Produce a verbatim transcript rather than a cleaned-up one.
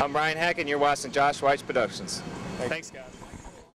I'm Ryan Hackett, and you're watching Josh White's Productions. Thanks, guys.